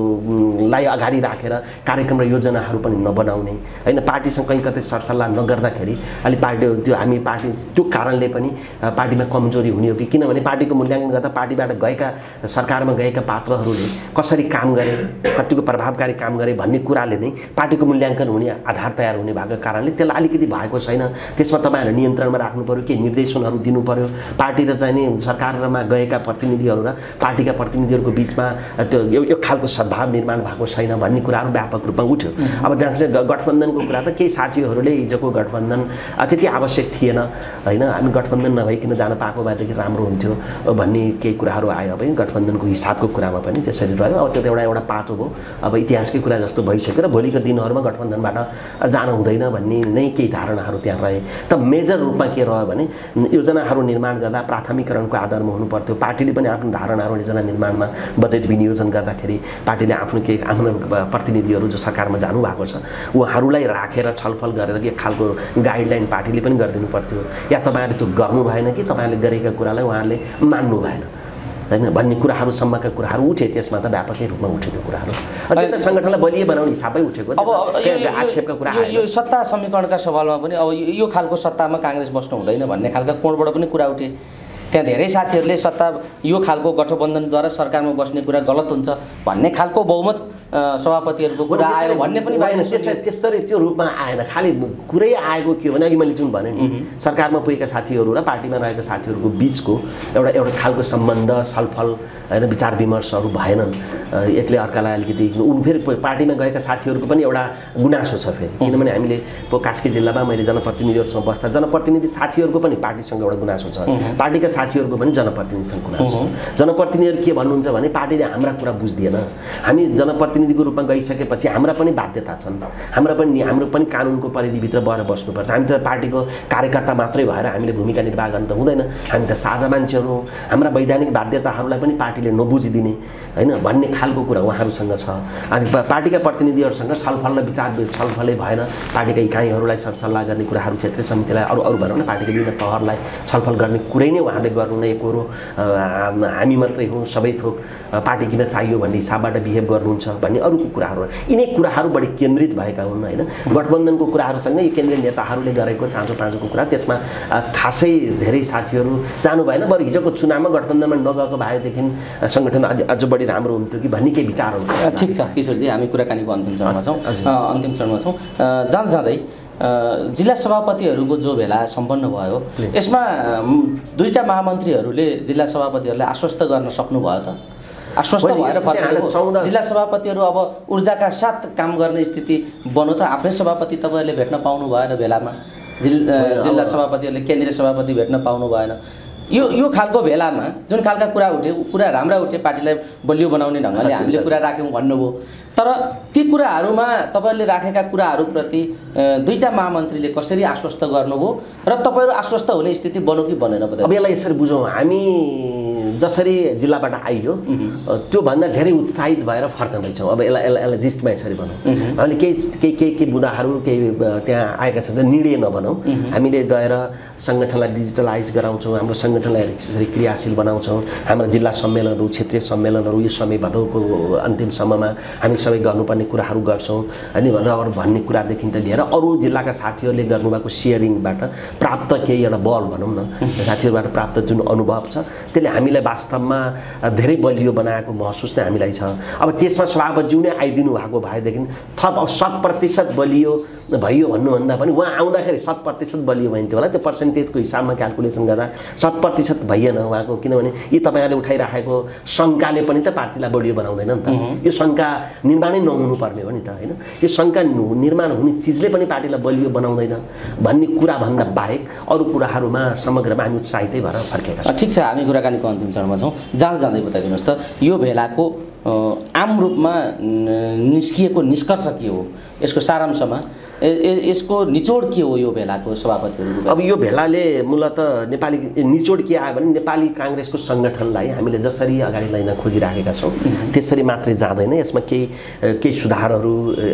लाई अगाडि राखेर कार्यक्रम र योजनाहरू पनि नबनाउने होइन, पार्टीसँग कहीँ कतै सरसल्लाह नगर्दाखेरि अलि पार्टी त्यो हामी पार्टी त्यो कारणले पनि पार्टीमा कमजोरी हुने हो कि किनभने पार्टीको मूल्याङ्कन गर्दा पार्टीबाट गएका सरकारमा गएका पात्रहरूले कसरी काम गरे, कतिको प्रभावकारी काम गरे भन्ने कुराले नै पार्टीको मूल्याङ्कन हुने आधार तयार हुने भएको कारणले त्यसलाई अलिकति भएको छैन। त्यसमा तपाईँहरूले नियन्त्रणमा राख्नु पऱ्यो, के निर्देशनहरू दिनु पऱ्यो। पार्टी र चाहिँ नि सरकारमा गएका प्रतिनिधिहरू र पार्टीका प्रतिनिधिहरूको बिचमा त्यो यो खालको सद्भाव निर्माण भएको छैन भन्ने कुराहरू व्यापक रूपमा उठ्यो। अब जहाँ चाहिँ गठबन्धनको कुरा त केही साथीहरूले हिजोको गठबन्धन त्यति आवश्यक थिएन होइन, हामी गठबन्धन नभइकन जान पाएको भएदेखि राम्रो हुन्थ्यो भन्ने केही कुराहरू आयो। अब गठबन्धनको हिसाबको कुरामा पनि त्यसरी रह्यो। अब त्यो त एउटा एउटा पाटो भयो, अब इतिहासकै कुरा जस्तो भइसक्यो र भोलिको दिनहरूमा गठबन्धनबाट जान हुँदैन भन्ने नै केही धारणाहरू त्यहाँ रहे। त मेजर रूपमा के रह्यो भने योजनाहरू निर्माण गर्दा प्राथमिकरणको आधारमा हुनुपर्थ्यो। पार्टीले पनि आफ्नो धारणाहरू योजना निर्माणमा बजेट विनियोजन गर्दाखेरि पार्टीले आफ्नो के आफ्नो प्रतिनिधिहरू जो सरकारमा जानुभएको छ उहाँहरूलाई राखेर छलफल गरेर के खालको गाइडलाइन पार्टीले पनि गरिदिनु पर्थ्यो, या तपाईँहरूले त्यो गर्नु भएन कि तपाईँहरूले गरेका कुरालाई उहाँहरूले मान्नु भएन होइन भन्ने कुराहरूसम्मका कुराहरू उठे। त्यसमा त व्यापकै रूपमा उठ्यो त्यो कुराहरू। त्यो त सङ्गठनलाई बलियो बनाउने हिसाबै उठेको। अब आक्षेपका कुरा यो सत्ता समीकरणका सवालमा पनि अब यो खालको सत्तामा काङ्ग्रेस बस्नु हुँदैन भन्ने खालका कोणबाट पनि कुरा उठे। त्यहाँ धेरै साथीहरूले सत्ता यो खालको गठबन्धनद्वारा सरकारमा बस्ने कुरा गलत हुन्छ भन्ने खालको बहुमत सभापतिहरूको कुरा आयो भन्ने पनि बाहिर त्यस्तै त्यो रूपमा आएन। खालि कुरै आएको के हो भने अघि मैले जुन भने नि सरकारमा पुगेका साथीहरू र पार्टीमा रहेका साथीहरूको बिचको एउटा एउटा खालको सम्बन्ध छलफल होइन विचार विमर्शहरू भएनन्। एकले अर्कालाई अलिकति उन फेरि पार्टीमा गएका साथीहरूको पनि एउटा गुनासो छ फेरि, किनभने हामीले कास्की जिल्लामा मैले जनप्रतिनिधिहरूसँग बस्दा जनप्रतिनिधि साथीहरूको पनि पार्टीसँग एउटा गुनासो छ, पार्टीका साथीहरूको पनि जनप्रतिनिधिसँग गुनासो छ। जनप्रतिनिधिहरू के भन्नुहुन्छ भने पार्टीले हाम्रा कुरा बुझ्दिएन, हामी जनप्रतिनिधिको रूपमा गइसकेपछि हाम्रा पनि बाध्यता छन्, हाम्रा पनि हाम्रो पनि कानुनको परिधिभित्र बसेर बस्नुपर्छ। हामी त पार्टीको कार्यकर्ता मात्रै भएर हामीले भूमिका निर्वाह गर्न त हुँदैन, हामी त साझा मान्छेहरू हौँ, हाम्रा वैधानिक बाध्यताहरूलाई पनि पार्टीले नबुझिदिने होइन भन्ने खालको कुरा उहाँहरूसँग छ। अनि पार्टीका प्रतिनिधिहरूसँग छलफल र विचार छलफलै भएन, पार्टीका इकाइहरूलाई सरसल्लाह गर्ने कुराहरू क्षेत्रीय समितिलाई अरू अरू भनौँ न पार्टीका विभिन्न तहहरूलाई छलफल गर्ने कुरै नै उहाँहरूले गर्नु नै एकरो हामी मात्रै हौँ सबै थोक पार्टी किन चाहियो भन्ने हिसाबबाट बिहेभ गर्नुहुन्छ भन्ने अरूको कुराहरू यिनै कुराहरू बढी केन्द्रित भएका हुन् होइन। गठबन्धनको कुराहरूसँग यो केन्द्रीय नेताहरूले गरेको चाँचो पाँचोको कुरा त्यसमा खासै धेरै साथीहरू जानु भएन। बरु हिजोको चुनावमा गठबन्धनमा नगएको भएदेखि सङ्गठन अझ अझ बढी राम्रो हुन्थ्यो कि भन्ने केही विचारहरू। ठिक छ किशोरजी, हामी कुराकानीको अन्तिम चरणमा छौँ अन्तिम चरणमा छौँ जाँदा जाँदै जिल्ला सभापतिहरूको जो भेला सम्पन्न भयो यसमा दुईटा महामन्त्रीहरूले जिल्ला सभापतिहरूलाई आश्वस्त गर्न सक्नुभयो त? आश्वस्त भएर फर्किएको जिल्ला सभापतिहरू अब ऊर्जाका साथ काम गर्ने स्थिति बन्यो त? आफ्नै सभापति तपाईँहरूले भेट्न पाउनु भएन भेलामा, जिल्ला जिल्ला सभापतिहरूले केन्द्रीय सभापति भेट्न पाउनु भएन। यो यो खालको भेलामा जुन खालका कुरा उठ्यो कुरा राम्रा उठ्यो, पार्टीलाई बलियो बनाउने ढङ्गले हामीले कुरा राख्यौँ भन्नुभयो, तर ती कुराहरूमा तपाईँहरूले राखेका कुराहरूप्रति दुईटा महामन्त्रीले कसरी आश्वस्त गर्नुभयो र तपाईँहरू आश्वस्त हुने स्थिति बन्यो कि बनेन? अब यसलाई यसरी बुझौँ, हामी जसरी जिल्लाबाट आइयो त्योभन्दा धेरै उत्साहित भएर फर्कँदैछौँ। अब यसलाई यसलाई यसलाई जिस्टमा यसरी भनौँ, हामीले केही केही केही केही बुदाहरू केही त्यहाँ आएका छन् निर्णय नबनाउँ, हामीले गएर सङ्गठनलाई डिजिटलाइज गराउँछौँ, हाम्रो सङ्गठनलाई यसरी क्रियाशील बनाउँछौँ, हाम्रो जिल्ला सम्मेलनहरू क्षेत्रीय सम्मेलनहरू यो समय भदौको अन्तिम सम्ममा हामी सबै गर्नुपर्ने कुराहरू गर्छौँ अनि भनेर अरू भन्ने कुरादेखि त लिएर अरू जिल्लाका साथीहरूले गर्नुभएको सेयरिङबाट प्राप्त केही एउटा बल भनौँ न साथीहरूबाट प्राप्त जुन अनुभव छ त्यसले हामीलाई पार्टीलाई वास्तवमा धेरै बलियो बनाएको महसुस नै हामीलाई छ। अब त्यसमा सभापतिज्यू नै आइदिनु भएको भएदेखि थप अब शत प्रतिशत बलियो भयो भन्नुभन्दा पनि उहाँ आउँदाखेरि शत प्रतिशत बलियो भइन्थ्यो होला। त्यो पर्सेन्टेजको हिसाबमा क्यालकुलेसन गर्दा शत प्रतिशत भइएन उहाँको, किनभने यी तपाईँहरूले उठाइराखेको शङ्काले पनि त पार्टीलाई बलियो बनाउँदैन नि त। यो शङ्का निर्माणै नहुनुपर्ने हो नि त, होइन? यो शङ्का निर्माण हुने चिजले पनि पार्टीलाई बलियो बनाउँदैन भन्ने कुराभन्दा बाहेक अरू कुराहरूमा समग्रमा हामी उत्साहितै भएर फर्केका छौँ। ठिक छ, हामी कुराकानीको अन्तिम चरणमा छौँ। जाँदा जाँदै बताइदिनुहोस् त यो भेलाको आम रूपमा निस्किएको निष्कर्ष के हो? यसको सारांशमा यसको निचोड के हो यो भेलाको सभापतिहरूको? अब यो भेलाले मूलतः नेपाली निचोड के आयो भने नेपाली काङ्ग्रेसको सङ्गठनलाई हामीले जसरी अगाडि लैन खोजिराखेका छौँ त्यसरी मात्रै जाँदैन। यसमा केही केही सुधारहरू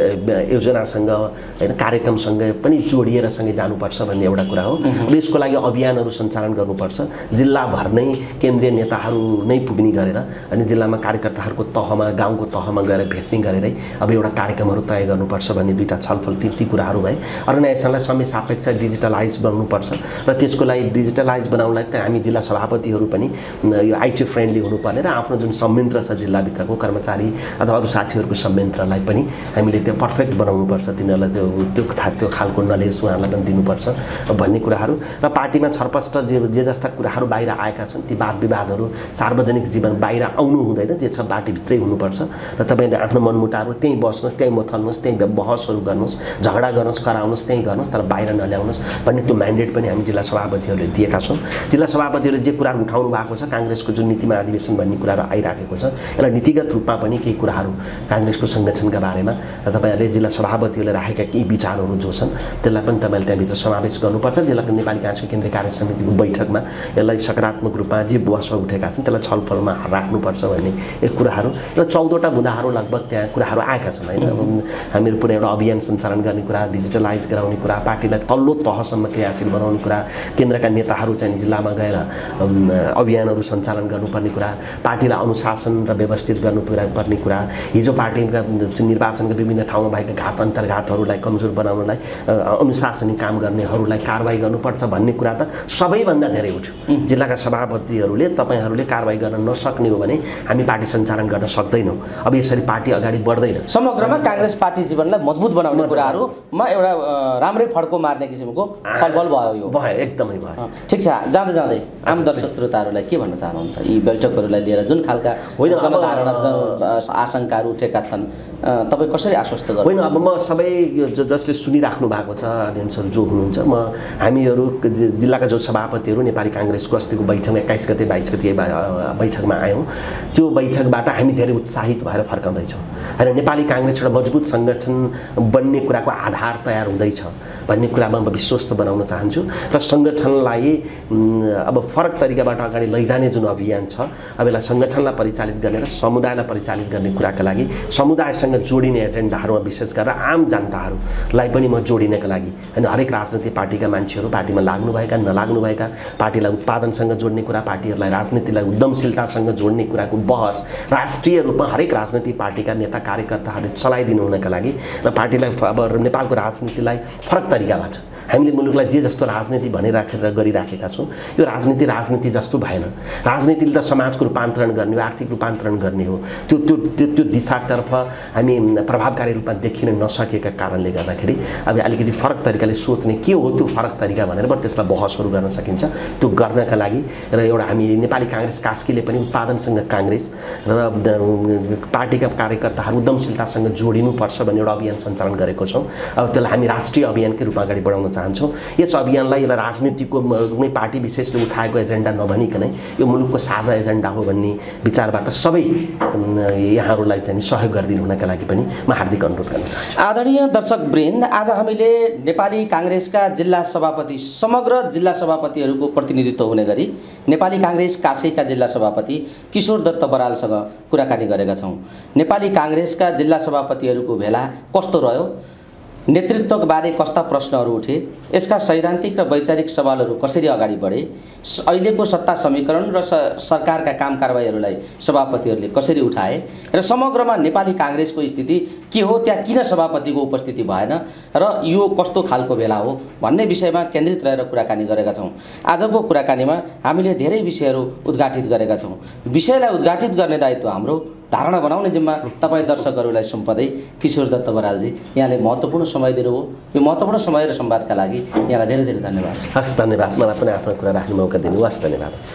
योजनासँग होइन कार्यक्रमसँग पनि जोडिएर सँगै जानुपर्छ भन्ने एउटा कुरा हो। अब यसको लागि अभियानहरू सञ्चालन गर्नुपर्छ। जिल्लाभर नै केन्द्रीय नेताहरू नै पुग्ने गरेर अनि जिल्लामा कार्यकर्ताहरूको तहमा गाउँको तहमा गएर भेट्ने गरेरै अब एउटा कार्यक्रमहरू तय गर्नुपर्छ भन्ने दुईवटा छलफल ती कुराहरू भए। अर्गनाइजेसनलाई समय सापेक्ष डिजिटलाइज बनाउनुपर्छ र त्यसको लागि डिजिटलाइज बनाउनलाई त हामी जिल्ला सभापतिहरू पनि यो आइटी फ्रेन्डली हुनुपर्ने र आफ्नो जुन संयन्त्र छ जिल्लाभित्रको कर्मचारी अथवा अरू साथीहरूको संयन्त्रलाई पनि हामीले त्यो पर्फेक्ट बनाउनुपर्छ। तिनीहरूलाई त्यो त्यो त्यो खालको नलेज उहाँहरूलाई पनि दिनुपर्छ भन्ने कुराहरू र पार्टीमा छरपष्ट जे जे जस्ता कुराहरू बाहिर आएका छन् ती वाद विवादहरू सार्वजनिक जीवन बाहिर आउनु हुँदैन। जे छ पार्टीभित्रै हुनुपर्छ र तपाईँले आफ्नो मनमुटाहरू त्यहीँ बस्नुहोस्, त्यहीँ मथल्नुहोस्, त्यहीँ बहसहरू गर्नुहोस्, झगडा गर्नुहोस्, कराउनुहोस्, त्यहीँ गर्नुहोस्, तर बाहिर नल्याउनुहोस् भन्ने त्यो म्यान्डेट पनि हामी जिल्ला सभापतिहरूले दिएका छौँ। जिल्ला सभापतिहरूले जे कुराहरू उठाउनु भएको छ काङ्ग्रेसको जुन नीतिमा अधिवेशन भन्ने कुराहरू आइराखेको छ यसलाई नीतिगत रूपमा पनि केही कुराहरू काङ्ग्रेसको सङ्गठनका बारेमा र तपाईँहरूले जिल्ला सभापतिहरूले राखेका केही विचारहरू जो छन् त्यसलाई पनि तपाईँले त्यहाँभित्र समावेश गर्नुपर्छ। जिल्लाको नेपाली काङ्ग्रेसको केन्द्रीय कार्य समितिको बैठकमा यसलाई सकारात्मक रूपमा जे बहसमा उठेका छन् त्यसलाई छलफलमा राख्नुपर्छ भन्ने एक कुराहरू र चौधवटा बुँदाहरू लगभग त्यहाँ कुराहरू आएका छन्, होइन? अब हामीहरू पुरा एउटा अभियान सञ्चालन गर्ने कुरा, डिजिटलाइज गराउने कुरा, पार्टीलाई तल्लो तहसम्म क्रियाशील बनाउने कुरा, केन्द्रका नेताहरू चाहिँ जिल्लामा गएर अभियानहरू सञ्चालन गर्नुपर्ने कुरा, पार्टीलाई अनुशासन र व्यवस्थित गर्नुपर्ने कुरा, हिजो पार्टीका निर्वाचनका विभिन्न ठाउँमा भएका घात अन्तर्घातहरूलाई कमजोर बनाउनलाई अनुशासनिक काम गर्नेहरूलाई कारबाही गर्नुपर्छ भन्ने कुरा त सबैभन्दा धेरै उठ्यो। जिल्लाका सभापतिहरूले तपाईँहरूले कारबाही गर्न नसक्ने हो भने हामी पार्टी सञ्चालन गर्न सक्दैनौँ। अब यसरी पार्टी अगाडि बढ्दैन। समग्रमा काङ्ग्रेस पार्टी जीवनलाई मजबुत बनाउने कुराहरूमा एउटा राम्रै फड्को मार्ने किसिमको छलफल भयो यो भयो एकदमै भयो। ठिक छ, जाँदै जाँदै आम दर्शक श्रोताहरूलाई के भन्न चाहनुहुन्छ यी बैठकहरूलाई लिएर जुन खालका जनधारणा आशंकाहरू उठेका छन् तपाईँ कसरी आश्वस्त गर्नु? होइन, अब म सबै जसले सुनिराख्नु भएको छ अडियन्सहरू जो हुनुहुन्छ, म हामीहरू जिल्लाका जो सभापतिहरू नेपाली काङ्ग्रेसको अस्तिको बैठकमा एक्काइस गते बाइस गते बैठकमा आयौँ। त्यो बैठकबाट हामी धेरै उत्साहित भएर फर्काउँदैछौँ। होइन, नेपाली काङ्ग्रेस एउटा मजबुत सङ्गठन बन्ने कुराको आधार तयार हुँदैछ भन्ने कुरामा म विश्वस्त बनाउन चाहन्छु र सङ्गठनलाई अब फरक तरिकाबाट अगाडि लैजाने जुन अभियान छ अब यसलाई सङ्गठनलाई परिचालित गर्ने र समुदायलाई परिचालित गर्ने कुराका लागि समुदायसँग जोडिने एजेन्डाहरूमा विशेष गरेर आम जनताहरूलाई पनि म जोडिनका लागि होइन हरेक राजनीतिक पार्टीका मान्छेहरू पार्टीमा लाग्नुभएका नलाग्नुभएका पार्टीलाई उत्पादनसँग जोड्ने कुरा, पार्टीहरूलाई राजनीतिलाई उद्यमशीलतासँग जोड्ने कुराको बहस राष्ट्रिय रूपमा हरेक राजनीतिक पार्टीका नेता कार्यकर्ताहरूले चलाइदिनु हुनका लागि र पार्टीलाई अब नेपालको राजनीतिलाई फरक तरिकाबाट हामीले मुलुकलाई जे जस्तो राजनीति भनिराखेर गरिराखेका छौँ यो राजनीति राजनीति जस्तो भएन। राजनीतिले त समाजको रूपान्तरण गर्ने हो, आर्थिक रूपान्तरण गर्ने हो। त्यो त्यो त्यो दिशातर्फ हामी प्रभावकारी रूपमा देखिन नसकेका कारणले गर्दाखेरि अब अलिकति फरक तरिकाले सोच्ने के हो त्यो फरक तरिका भनेर पनि त्यसलाई बहसहरू गर्न सकिन्छ। त्यो गर्नका लागि र एउटा हामी नेपाली काङ्ग्रेस कास्कीले पनि उत्पादनसँग काङ्ग्रेस र पार्टीका कार्यकर्ताहरू उद्यमशीलतासँग जोडिनुपर्छ भन्ने एउटा अभियान सञ्चालन गरेको छौँ। अब त्यसलाई हामी राष्ट्रिय अभियानकै रूपमा अगाडि बढाउन चाहन्छौँ। यस अभियानलाई एउटा राजनीतिको कुनै पार्टी विशेषले उठाएको एजेन्डा नभनिकनै यो मुलुकको साझा एजेन्डा हो भन्ने विचारबाट सबै यहाँहरूलाई चाहिँ सहयोग गरिदिनु हुनका लागि पनि म हार्दिक अनुरोध गर्न चाहन्छु। आदरणीय दर्शकवृन्द, आज हामीले नेपाली काङ्ग्रेसका जिल्ला सभापति समग्र जिल्ला सभापतिहरूको प्रतिनिधित्व हुने गरी नेपाली काङ्ग्रेस काशीका जिल्ला सभापति किशोर दत्त बरालसँग कुराकानी गरेका छौँ। नेपाली काङ्ग्रेसका जिल्ला सभापतिहरूको भेला कस्तो रह्यो, नेतृत्वबारे कस्ता प्रश्नहरू उठे, यसका सैद्धान्तिक र वैचारिक सवालहरू कसरी अगाडि बढे, अहिलेको सत्ता समीकरण र सरकारका काम कारबाहीहरूलाई सभापतिहरूले कसरी उठाए र समग्रमा नेपाली काङ्ग्रेसको स्थिति के हो, त्यहाँ किन सभापतिको उपस्थिति भएन र यो कस्तो खालको बेला हो भन्ने विषयमा केन्द्रित रहेर कुराकानी गरेका छौँ। आजको कुराकानीमा हामीले धेरै विषयहरू उद्घाटित गरेका छौँ। विषयलाई उद्घाटित गर्ने दायित्व हाम्रो, धारणा बनाउने जिम्मा तपाईँ दर्शकहरूलाई सुम्पदै किशोर दत्त बरालजी, यहाँले महत्त्वपूर्ण समय दिनुभयो। यो महत्त्वपूर्ण समय र संवादका लागि यहाँलाई धेरै धेरै धन्यवाद छ। हस्, धन्यवाद। मलाई पनि आफ्नो कुरा राख्ने मौका दिनु। हस्, धन्यवाद।